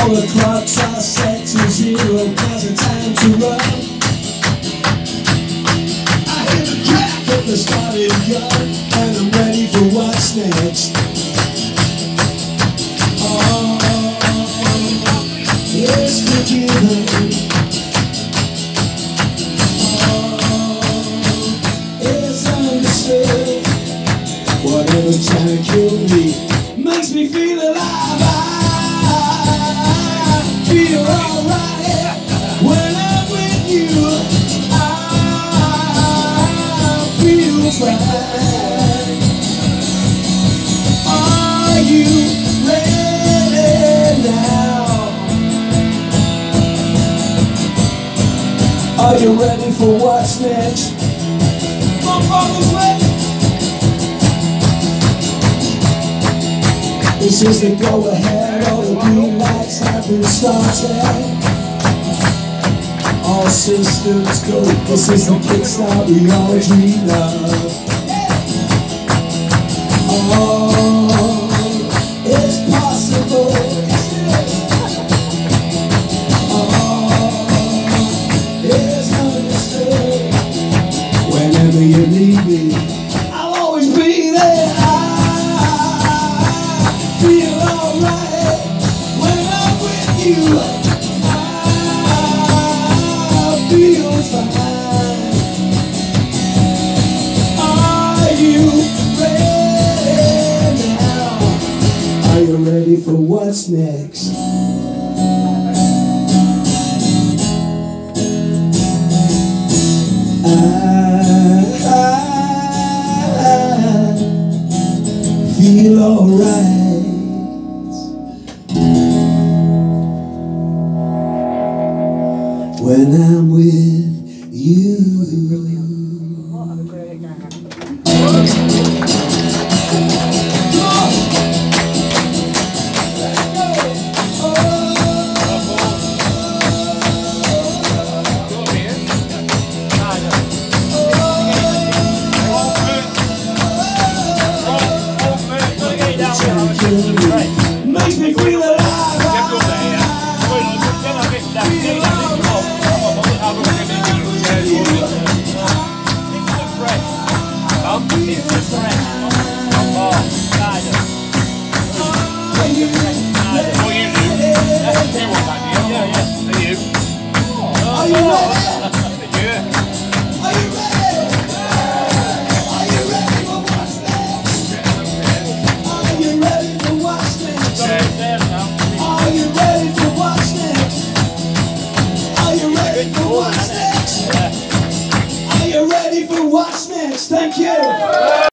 All the clocks are set to 0, cause it's time to run. I hear the crack of the starting gun, and I'm ready for what's next. Oh, it's forgiven. Whatever's trying to kill me makes me feel alive. I feel alright when I'm with you. I feel fine. Are you ready now? Are you ready for what's next? Come on, Barnoldswick. This is the go-ahead, all the green lights have been started. All systems go, this is the kickstart we all dreamed of. Oh, it's possible. Oh, it's understood. Whenever you need me, I'll always be there. Feel alright when I'm with you. I feel fine. Are you ready now? Are you ready for what's next? I feel alright when I'm with you. Have a great night. Makes me feel alive. What's next? Thank you.